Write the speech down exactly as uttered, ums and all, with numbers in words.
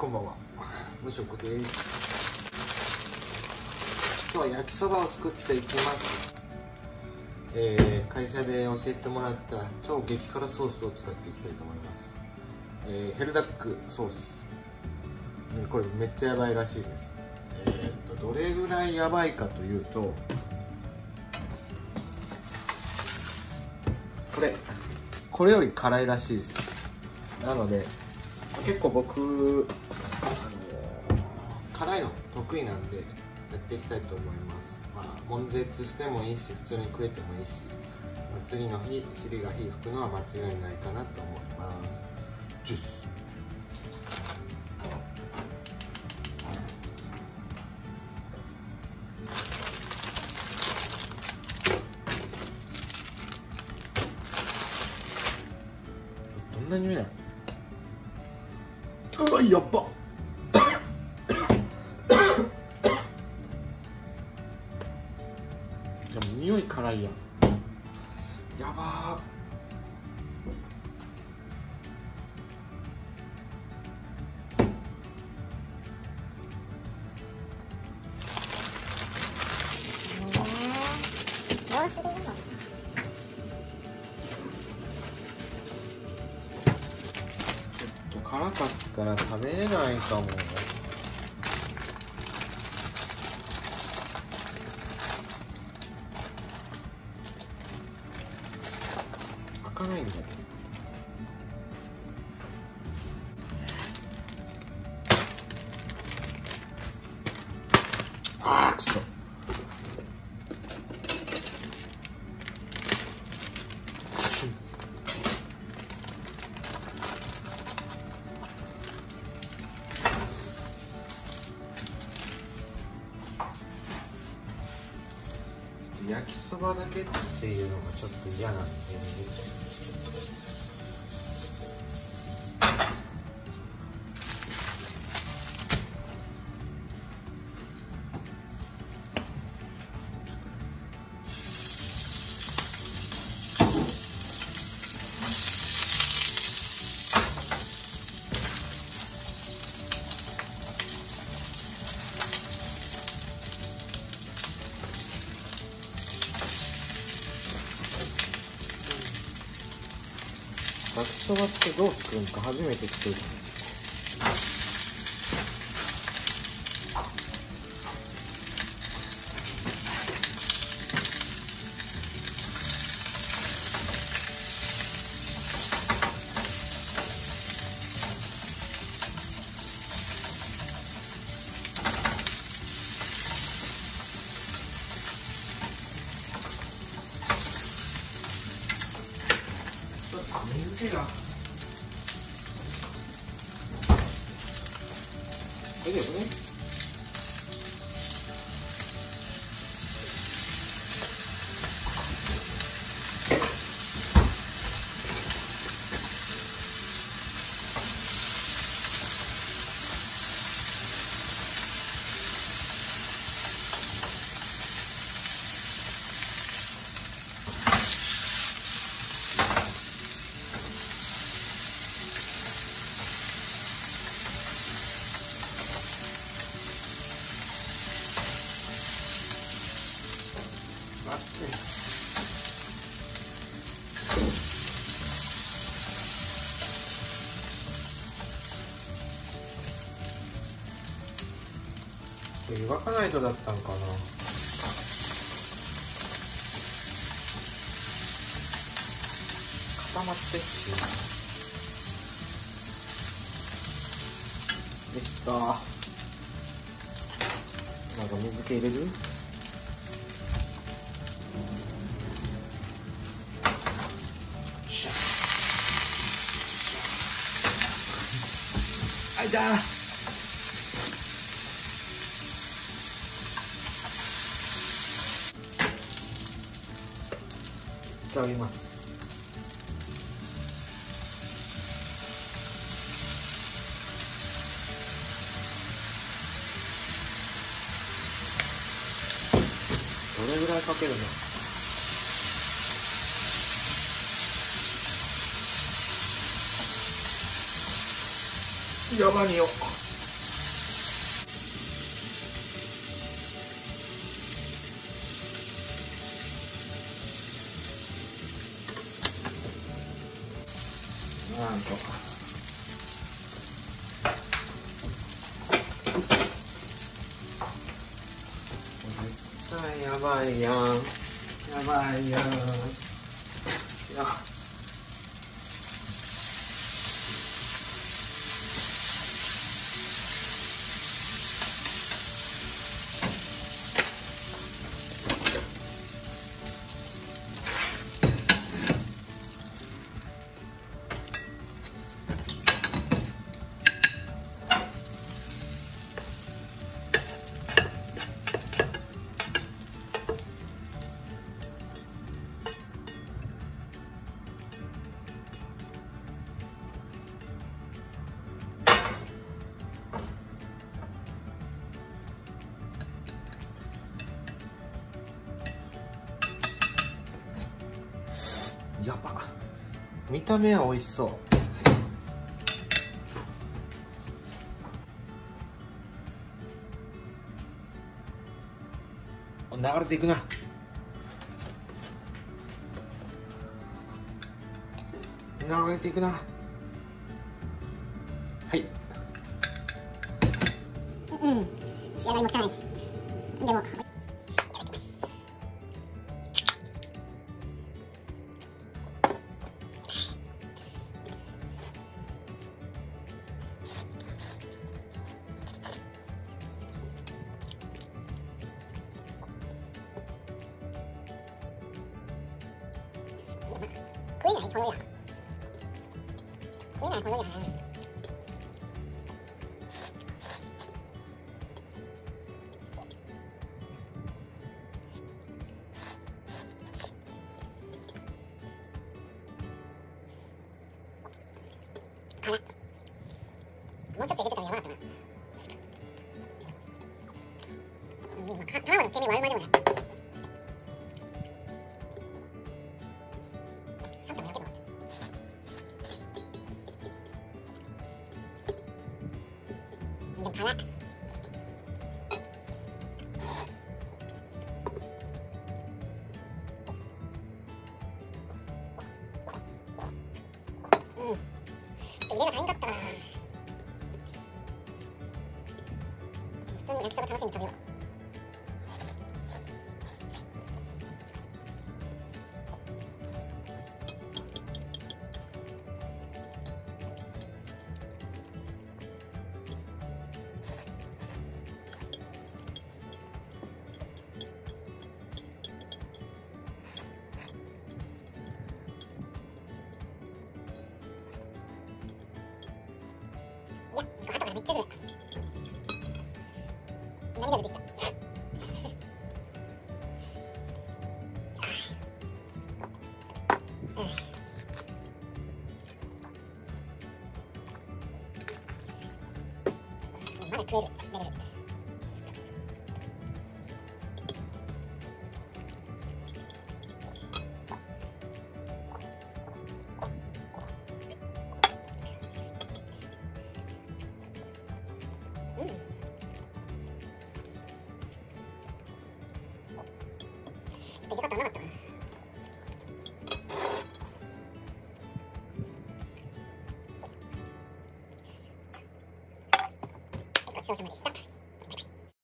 こんばんは。無職です。今日は焼きそばを作っていきます。えー、会社で教えてもらった超激辛ソースを使っていきたいと思います。えー、ヘルダックソース、これめっちゃやばいらしいです。えー、っとどれぐらいやばいかというと、これこれより辛いらしいです。なので結構僕あの辛いの得意なんでやっていきたいと思います。まあ悶絶してもいいし、普通に食えてもいいし、次の日尻が火吹くのは間違いないかなと思います。ジュースどんな匂いなの？うわ、やっばでも匂い辛いやん。やばー。辛かったら食べれないかも。開かないんだけど。あーくそ。焼きそばだけっていうのがちょっと嫌なんで、焼きそばってどう作るのか初めて作る。水気が大丈夫ね。熱い。これ湯がかないとだったんかな。固まってっしでした。なんか水気入れる？あいたー。いただきます。どれぐらいかけるの？やばによ。 なんと絶対やばいやん、やばいやん。いややば、見た目は美味しそう。流れていくな。流れていくな。はい。うん、仕上がりも汚い。でも食えないとろや。食えないとろや。辛っ。もうちょっと入れてたらやばかったな。うん、まあ、皮の毛身割るまでもね。でも辛っ。うん。入れが足りんかったな。普通に焼きそば楽しんで食べよう。いや、後からめっちゃくる。涙出てきた。うん、まだ食えるレベル。うん。ちょっと入れ方なかったな。ごちそうさまでした。